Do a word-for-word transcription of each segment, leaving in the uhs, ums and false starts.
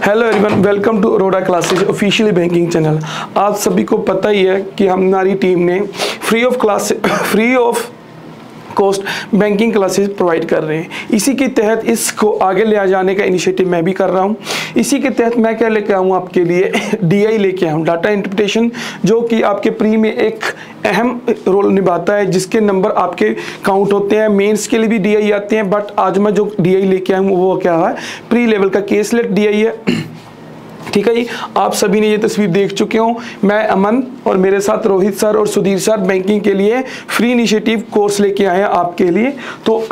Hello everyone, welcome to Arora classes officially banking channel. आप सभी को पता ही है कि हमारी टीम ने free of class free of cost banking classes provide कर रहे हैं। इसी के तहत इसको आगे ले जाने का इनिशिएटिव मैं भी कर रहा हूं। इसी के तहत मैं क्या लेके आऊँ आपके लिए डीआई लेके आऊँ, डाटा इंटरप्रिटेशन, जो कि आपके प्री में एक अहम रोल निभाता है, जिसके नंबर आपके काउंट होते हैं। मेंस के लिए भी डीआई आते हैं, बट आज मैं जो डीआई लेके आऊँ वो क्या है, प्री लेवल का केसलेट डीआई है। ठीक है जी, आप सभी ने ये तस्वीर देख चुके हो। मैं अमन और मेरे साथ रोहित सर और सुधीर सर बैंकिंग के लिए फ्री इनिशिएटिव कोर्स लेके आए हैं आपके लिए। तो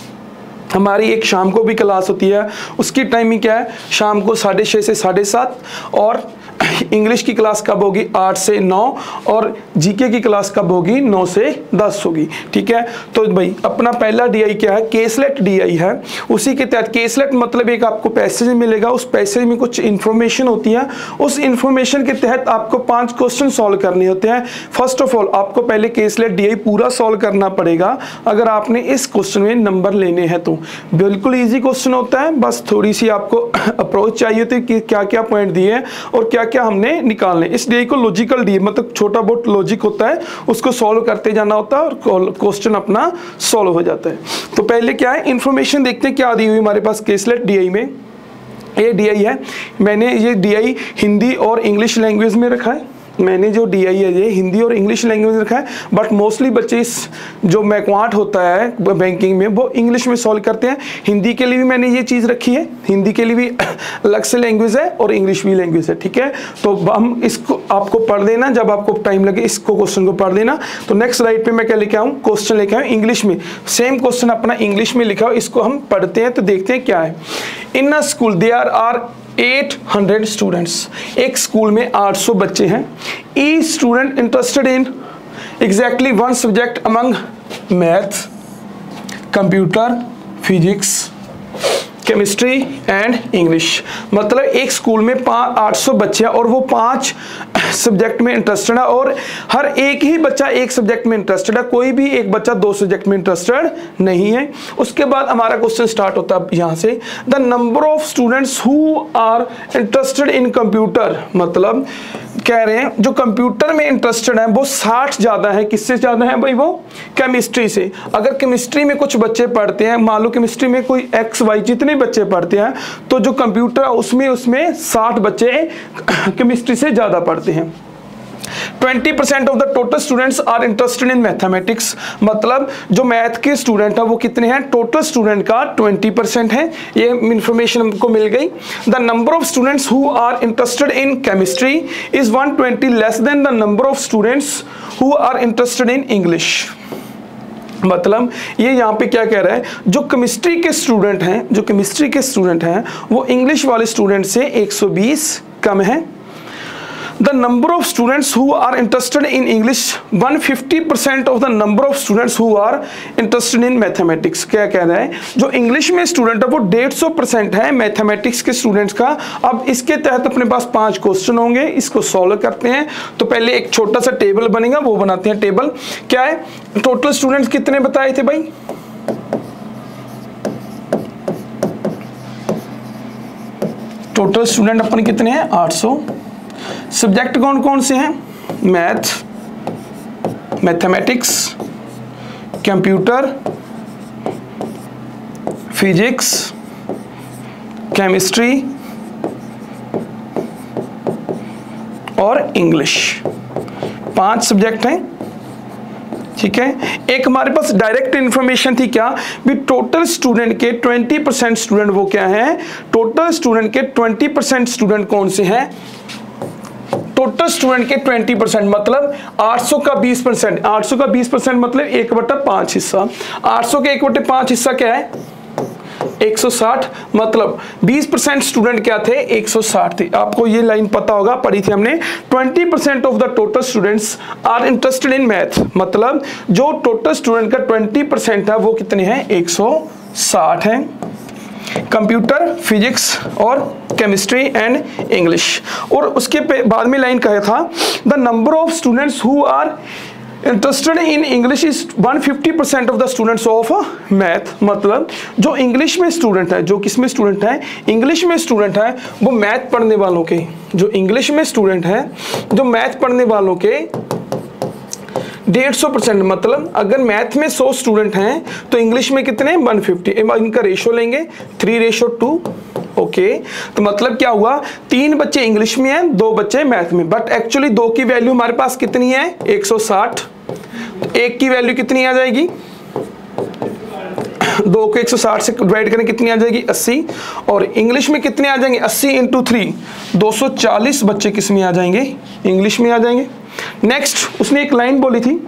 हमारी एक शाम को भी क्लास होती है, उसकी टाइमिंग क्या है, शाम को साढ़े छः से साढ़े सात, और इंग्लिश की क्लास कब होगी, आठ से नौ, और जीके की क्लास कब होगी, नौ से दस होगी। ठीक है, तो भाई अपना पहला डीआई क्या है, केसलेट डीआई है। उसी के तहत केसलेट मतलब एक आपको पैसेज मिलेगा, उस पैसेज में कुछ इंफॉर्मेशन होती है। उस इंफॉर्मेशन के तहत आपको पांच क्वेश्चन सॉल्व करने होते हैं। फर्स्ट ऑफ ऑल आपको पहले केसलेट डीआई पूरा सॉल्व करना पड़ेगा अगर आपने इस क्वेश्चन में नंबर लेने हैं तो। बिल्कुल ईजी क्वेश्चन होता है, बस थोड़ी सी आपको अप्रोच चाहिए होती है कि क्या क्या पॉइंट दिए हैं और क्या क्या हमने निकालने। इस डीआई को लॉजिकल डी मतलब छोटा बहुत लॉजिक होता है, उसको सॉल्व करते जाना होता है और क्वेश्चन अपना सॉल्व हो जाता है। तो पहले क्या है, इंफॉर्मेशन देखते हैं क्या दी हुई हमारे पास केसलेट डीआई में। ये डीआई है, मैंने ये डीआई हिंदी और इंग्लिश लैंग्वेज में रखा है। मैंने जो डीआई है ये हिंदी और इंग्लिश लैंग्वेज में रखा है, बट मोस्टली बच्चे इस जो मैक्वांट होता है बैंकिंग में वो इंग्लिश में सॉल्व करते हैं। हिंदी के लिए भी मैंने ये चीज़ रखी है, हिंदी के लिए भी अलग से लैंग्वेज है और इंग्लिश भी लैंग्वेज है। ठीक है, तो हम इसको आपको पढ़ देना, जब आपको टाइम लगे इसको क्वेश्चन को पढ़ देना। तो नेक्स्ट स्लाइड पे मैं क्या लेके आऊँ, क्वेश्चन लेके आऊँ इंग्लिश में। सेम क्वेश्चन अपना इंग्लिश में लिखा हो, इसको हम पढ़ते हैं तो देखते हैं क्या है। In a school there are आठ सौ स्टूडेंट्स, एक स्कूल में आठ सौ बच्चे हैं। Each student interested in exactly one subject among math, computer, physics, chemistry and English. मतलब एक स्कूल में आठ सौ बच्चे हैं और वो पांच सब्जेक्ट में इंटरेस्टेड है, और हर एक ही बच्चा एक सब्जेक्ट में इंटरेस्टेड है, कोई भी एक बच्चा दो सब्जेक्ट में इंटरेस्टेड नहीं है। उसके बाद हमारा क्वेश्चन स्टार्ट होता है यहाँ से, the number of students who are interested in computer. मतलब कह रहे हैं जो कंप्यूटर में इंटरेस्टेड है वो साठ ज्यादा है। किससे ज्यादा है भाई, वो केमिस्ट्री से। अगर केमिस्ट्री में कुछ बच्चे पढ़ते हैं, मान लो केमिस्ट्री में कोई एक्स वाई जितने बच्चे पढ़ते हैं, तो जो कंप्यूटर उसमें उसमें साठ बच्चे केमिस्ट्री से ज्यादा पढ़ते हैं। Twenty percent of the total students are interested in mathematics. मतलब जो मैथ के स्टूडेंट है वो कितने हैं, टोटल स्टूडेंट का ट्वेंटी परसेंट है। ये इंफॉर्मेशन हमको मिल गई। The number of students who are interested in chemistry is one twenty less than the number of students who are interested in English. मतलब ये यहाँ पे क्या कह रहा है, जो केमिस्ट्री के स्टूडेंट हैं जो केमिस्ट्री के स्टूडेंट हैं वो इंग्लिश वाले स्टूडेंट से एक सौ बीस कम है। The number of students who are interested in English, one hundred fifty percent of the number of students who are interested in mathematics। क्या कह रहा है, जो इंग्लिश में स्टूडेंट है वो डेढ़ सौ परसेंट है मैथमेटिक्स के स्टूडेंट्स का। अब इसके तहत अपने पास पांच क्वेश्चन होंगे, इसको सॉल्व करते हैं। तो पहले एक छोटा सा टेबल बनेगा, वो बनाते हैं। टेबल क्या है, टोटल स्टूडेंट्स कितने बताए थे भाई, टोटल स्टूडेंट अपन कितने हैं, आठ सौ। सब्जेक्ट कौन कौन से हैं, math, mathematics, computer, physics, chemistry और इंग्लिश। पांच सब्जेक्ट हैं। ठीक है, एक हमारे पास डायरेक्ट इंफॉर्मेशन थी क्या भी, टोटल स्टूडेंट के ट्वेंटी परसेंट स्टूडेंट वो क्या है, टोटल स्टूडेंट के ट्वेंटी परसेंट स्टूडेंट कौन से हैं, टोटल स्टूडेंट के ट्वेंटी परसेंट मतलब आठ सौ का बीस परसेंट। आठ सौ का बीस परसेंट मतलब एक बटा पांच हिस्सा। आठ सौ के एक बटे पांच हिस्सा क्या है, एक सौ साठ। मतलब बीस परसेंट स्टूडेंट क्या थे, एक सौ साठ थे। आपको ये लाइन पता होगा, पढ़ी थी हमने। Twenty percent of the total students are interested in math. मतलब जो टोटल स्टूडेंट का ट्वेंटी परसेंट है वो कितने हैं, एक सौ साठ है। कंप्यूटर, फिजिक्स और केमिस्ट्री एंड इंग्लिश। और उसके बाद में लाइन कहा था, the number of students who are interested in English is one hundred fifty percent of the students of math. मतलब जो इंग्लिश में स्टूडेंट है, जो किस में स्टूडेंट है, इंग्लिश में स्टूडेंट है, वो मैथ पढ़ने वालों के, जो इंग्लिश में स्टूडेंट है, जो मैथ पढ़ने वालों के डेढ़ सौ परसेंट। मतलब अगर मैथ में सौ स्टूडेंट हैं तो इंग्लिश में कितने, वन हंड्रेड फिफ्टी। इनका रेशो लेंगे थ्री रेशो टू। ओके, तो मतलब क्या हुआ, तीन बच्चे इंग्लिश में हैं, दो बच्चे मैथ में। बट एक्चुअली दो की वैल्यू हमारे पास कितनी है, एक सौ साठ। तो एक की वैल्यू कितनी आ जाएगी, दो को एक सौ साठ से डिवाइड करें कितनी आ जाएगी, अस्सी। और इंग्लिश में कितने आ जाएंगे, अस्सी इंटू थ्री, दो सौ चालीस बच्चे किस में आ जाएंगे, इंग्लिश में आ जाएंगे। नेक्स्ट उसने एक लाइन बोली थी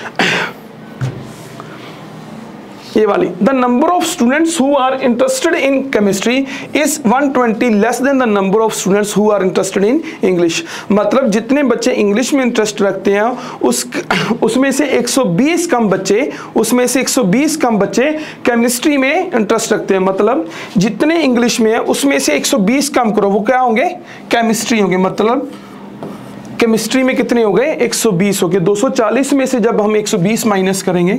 ये वाली, the number of students who are interested in chemistry is one twenty less than the number of students who are interested in English. मतलब जितने बच्चे इंग्लिश में इंटरेस्ट रखते हैं उस उसमें से एक सौ बीस कम बच्चे उसमें से एक सौ बीस कम बच्चे केमिस्ट्री में इंटरेस्ट रखते हैं। मतलब जितने इंग्लिश में है उसमें से एक सौ बीस कम करो, वो क्या होंगे, केमिस्ट्री होंगे। मतलब केमिस्ट्री में कितने हो गए, एक सौ बीस हो गए। दो सौ चालीस में से जब हम एक सौ बीस माइनस करेंगे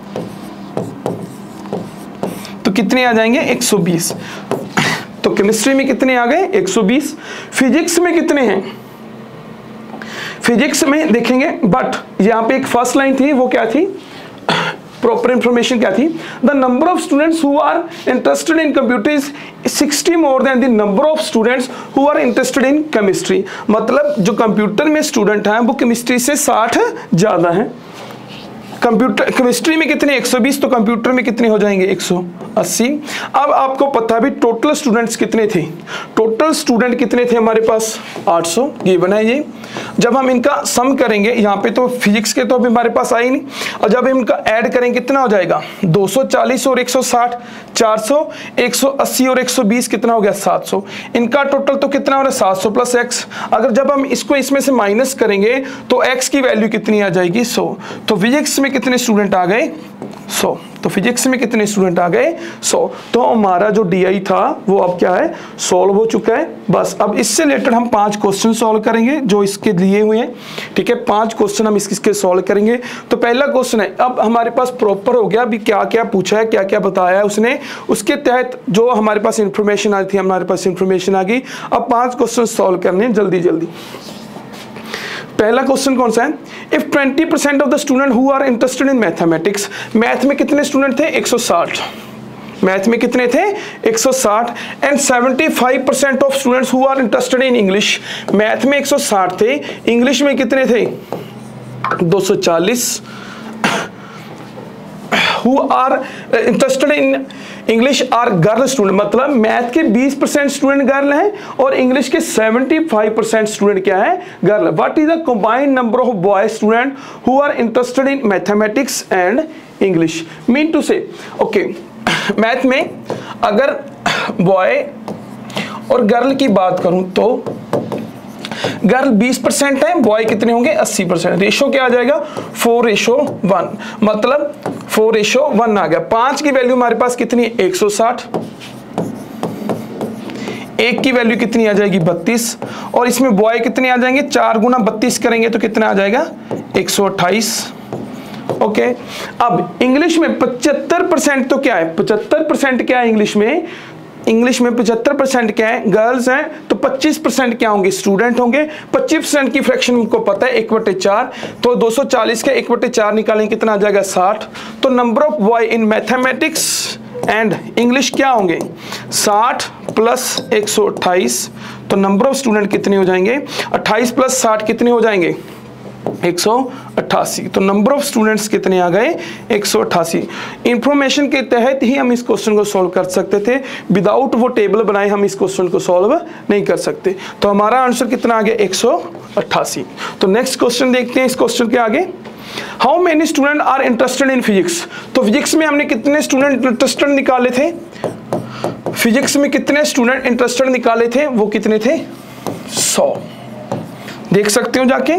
तो कितने आ जाएंगे, एक सौ बीस। तो केमिस्ट्री में कितने आ गए, एक सौ बीस। फिजिक्स में कितने हैं, फिजिक्स में देखेंगे, बट यहां पे एक फर्स्ट लाइन थी, वो क्या थी, प्रॉपर इंफॉर्मेशन क्या थी, the number of students who are interested in computer is sixty more than the number of students who are interested in chemistry. मतलब जो कंप्यूटर में स्टूडेंट हैं वो केमिस्ट्री से साठ ज्यादा हैं। कंप्यूटर केमिस्ट्री में कितने, एक सौ बीस, तो कंप्यूटर में कितने हो जाएंगे, एक सौ अस्सी। अब आपको पता भी टोटल स्टूडेंट्स कितने थे, टोटल स्टूडेंट कितने थे हमारे पास, आठ सौ। ये बनाइए, जब हम इनका सम करेंगे, यहाँ पे तो फिजिक्स के तो अभी हमारे पास आई नहीं, और जब इनका ऐड करेंगे कितना हो जाएगा, दो सौ चालीस और एक सौ साठ, चार सौ, एक सौ अस्सी और एक सौ बीस कितना हो गया, सात सौ। इनका टोटल तो कितना हो रहा है, सात सौ प्लस एक्स। अगर जब हम इसको इसमें से माइनस करेंगे तो एक्स की वैल्यू कितनी आ जाएगी, सौ। तो फिजिक्स में कितने स्टूडेंट आ गए, सौ। तो फिजिक्स में कितने स्टूडेंट आ गए, सौ। तो हमारा जो डीआई था वो अब क्या है, सॉल्व हो चुका है। बस अब इससे रिलेटेड हम पांच क्वेश्चन सॉल्व करेंगे जो इसके लिए हुए हैं, ठीक है। पांच क्वेश्चन हम इसके इसके सॉल्व करेंगे। तो पहला क्वेश्चन है, अब हमारे पास प्रॉपर हो गया, अभी क्या क्या पूछा है, क्या क्या बताया है उसने, उसके तहत जो हमारे पास इंफॉर्मेशन आई थी, हमारे पास इंफॉर्मेशन आ गई। अब पांच क्वेश्चन सॉल्व करने हैं जल्दी जल्दी। पहला क्वेश्चन कौन सा है, if twenty percent of the student who are interested in mathematics, math में कितने स्टूडेंट थे, एक सौ साठ। मैथ में कितने थे, एक सौ साठ। And seventy five percent of students who are interested in English, math में एक सौ साठ थे, इंग्लिश में कितने थे, दो सौ चालीस। Who are interested in English are girl student, मतलब मैथ के बीस परसेंट स्टूडेंट गर्ल हैं और इंग्लिश के पचहत्तर परसेंट स्टूडेंट क्या है, girl. What is the combined number of boy student who are interested in mathematics and English. Mean to say, okay, math में अगर बॉय और गर्ल की बात करूं तो गर्ल बीस परसेंट है, बॉय कितने होंगे, अस्सी परसेंट। रेशो क्या आ जाएगा, फोर रेशो वन, मतलब फोर रेशो वन आ गया। पांच की वैल्यू हमारे पास कितनी है, एक सौ साठ। एक की वैल्यू कितनी आ जाएगी, बत्तीस। और इसमें बॉय कितने आ जाएंगे, चार गुना बत्तीस करेंगे तो कितना आ जाएगा, एक सौ अट्ठाईस। ओके, अब इंग्लिश में पचहत्तर परसेंट तो क्या है, पचहत्तर परसेंट क्या है इंग्लिश में, इंग्लिश में पचहत्तर परसेंट क्या है, गर्ल्स हैं। तो पच्चीस परसेंट क्या होंगे, स्टूडेंट होंगे। पच्चीस परसेंट की फ्रैक्शन हमको पता है, एक बटे चार। तो दो सौ चालीस के एक बटे चार निकालेंगे कितना आ जाएगा, साठ। तो number of boy in mathematics and English क्या होंगे, साठ प्लस एक सौ अट्ठाईस। तो नंबर ऑफ स्टूडेंट कितने हो जाएंगे, अट्ठाईस प्लस साठ कितने हो जाएंगे, एक सौ अट्ठासी। तो नंबर ऑफ स्टूडेंट्स कितने आ गए, एक सौ अट्ठासी। इंफॉर्मेशन के तहत ही हम इस क्वेश्चन को सॉल्व कर सकते थे, विदाउट वो टेबल बनाए हम इस क्वेश्चन को सॉल्व नहीं कर सकते। तो हमारा आंसर कितना आ गया, एक सौ अट्ठासी। तो नेक्स्ट क्वेश्चन देखते हैं इस क्वेश्चन के आगे। How many student are interested in physics. तो फिजिक्स में हमने कितने स्टूडेंट इंटरेस्टेड निकाले थे, फिजिक्स में कितने स्टूडेंट इंटरेस्टेड निकाले थे, वो कितने थे, सौ। देख सकते हो जाके,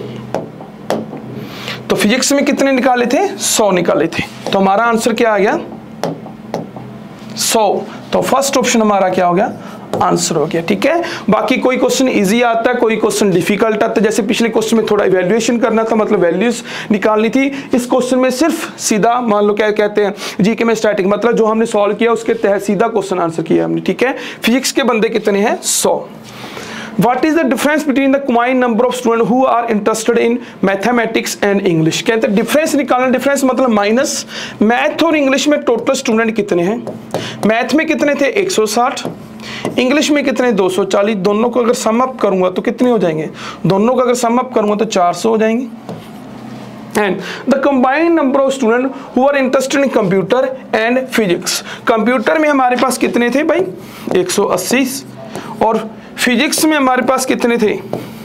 तो फिजिक्स में कितने निकाले थे, सौ निकाले थे। तो हमारा आंसर क्या आ गया, सौ। तो फर्स्ट ऑप्शन हमारा क्या हो गया, आंसर हो गया। ठीक है, बाकी कोई क्वेश्चन इजी आता है, कोई क्वेश्चन डिफिकल्ट आता है। जैसे पिछले क्वेश्चन में थोड़ा इवैल्यूएशन करना था, मतलब वैल्यूज निकालनी थी। इस क्वेश्चन में सिर्फ सीधा मान लो क्या कहते हैं जीके में स्टैटिक, मतलब जो हमने सॉल्व किया उसके तहत सीधा क्वेश्चन आंसर किया हमने। ठीक है, फिजिक्स के बंदे कितने हैं? सौ। What is the difference between the combined number of students who are interested in mathematics and English? कहते हैं डिफरेंस निकालना। डिफरेंस मतलब माइनस मैथ और इंग्लिश में टोटल स्टूडेंट कितने हैं। मैथ में कितने थे? एक सौ साठ। इंग्लिश में कितने? दो सौ चालीस। दोनों को अगर सम अप करूंगा तो कितने हो जाएंगे? दोनों को अगर सम अप करूंगा तो चार सौ हो जाएंगे। And the combined number of students who are interested in computer and physics, computer में हमारे पास कितने थे भाई? एक सौ अस्सी। और फिजिक्स में हमारे पास कितने थे?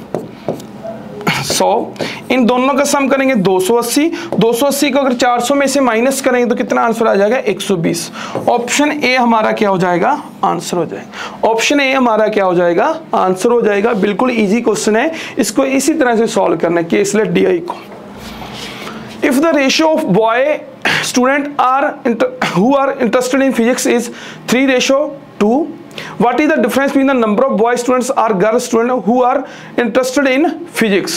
सौ। इन दोनों का सम करेंगे दो सौ अस्सी। दो सौ अस्सी को अगर चार सौ में से माइनस करेंगे तो कितना आंसर आ जाएगा? एक सौ बीस। ऑप्शन ए हमारा क्या हो जाएगा? आंसर हो जाएगा। ऑप्शन ए हमारा क्या हो जाएगा? आंसर हो जाएगा। बिल्कुल इजी क्वेश्चन है, इसको इसी तरह से सॉल्व करना है केसलेट डीआई को। If the ratio of boy student are inter, who are interested in physics is three ratio two, what is the difference between the number of boy students or girl students who are interested in physics?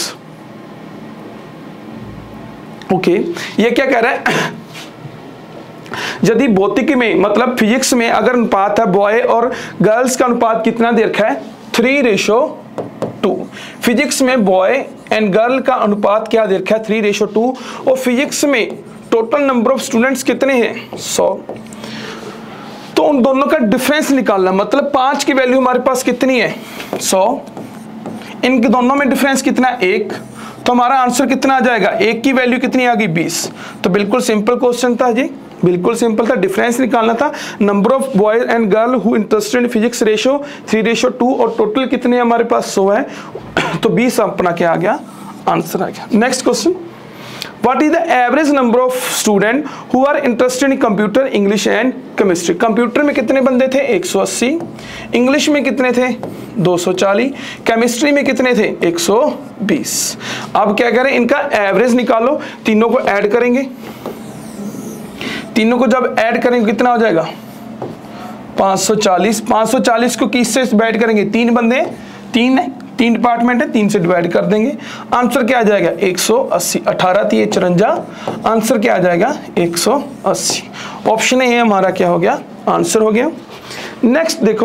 Okay, ये क्या कह रहा है? यदि भौतिकी में मतलब physics में अगर अनुपात है बॉय और गर्ल्स का अनुपात कितना दे रखा है? Three ratio two. फिजिक्स में बॉय एंड गर्ल का अनुपात क्या दे रखा है? Three ratio two. और फिजिक्स में टोटल नंबर ऑफ स्टूडेंट्स कितने हैं? सौ। तो उन दोनों का डिफरेंस निकालना, मतलब पांच की वैल्यू हमारे पास कितनी है? सौ। इनके दोनों में डिफरेंस कितना? एक। तो हमारा आंसर कितना आ जाएगा? एक की वैल्यू कितनी आ गई? बीस। तो बिल्कुल सिंपल क्वेश्चन था जी, बिल्कुल सिंपल था। डिफरेंस निकालना था। Number of boys and girl who interested in physics ratio three ratio two, और टोटल कितने हमारे पास? सौ है। तो बीस अपना क्या आ गया? आंसर आ गया। Next question, what is the average number of student who are interested in computer English and chemistry? Computer में कितने बंदे थे? एक सौ अस्सी। इंग्लिश में कितने थे? दो सौ चालीस। केमिस्ट्री में कितने थे? एक सौ बीस। अब क्या करें? इनका एवरेज निकालो, तीनों को ऐड करेंगे। तीनों को जब ऐड करेंगे कितना हो जाएगा? पाँच सौ चालीस। पाँच सौ चालीस को किससे डिवाइड करेंगे? तीन बंदे, तीन है, तीन डिपार्टमेंट है, तीन से डिवाइड कर देंगे। आंसर क्या आ जाएगा? एक सौ अस्सी। अठारह थी चौरंजा, आंसर क्या आ जाएगा? एक सौ अस्सी। ऑप्शन ए हमारा क्या हो गया? आंसर हो गया। नेक्स्ट देखो,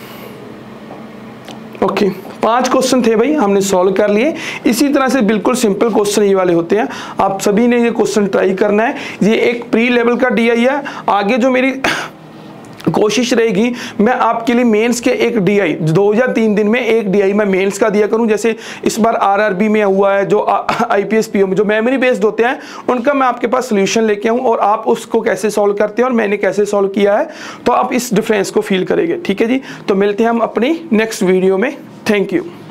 ओके okay, पांच क्वेश्चन थे भाई, हमने सॉल्व कर लिए। इसी तरह से बिल्कुल सिंपल क्वेश्चन ये वाले होते हैं, आप सभी ने ये क्वेश्चन ट्राई करना है। ये एक प्री लेवल का डीआई है। आगे जो मेरी कोशिश रहेगी मैं आपके लिए मेंस के एक डीआई दो या तीन दिन में एक डीआई मैं मेंस का दिया करूं। जैसे इस बार आरआरबी में हुआ है, जो आईपीएस पीओ में जो मेमोरी बेस्ड होते हैं उनका मैं आपके पास सोल्यूशन लेके आऊं और आप उसको कैसे सॉल्व करते हैं और मैंने कैसे सॉल्व किया है, तो आप इस डिफरेंस को फील करेंगे। ठीक है जी, तो मिलते हैं हम अपनी नेक्स्ट वीडियो में। Thank you.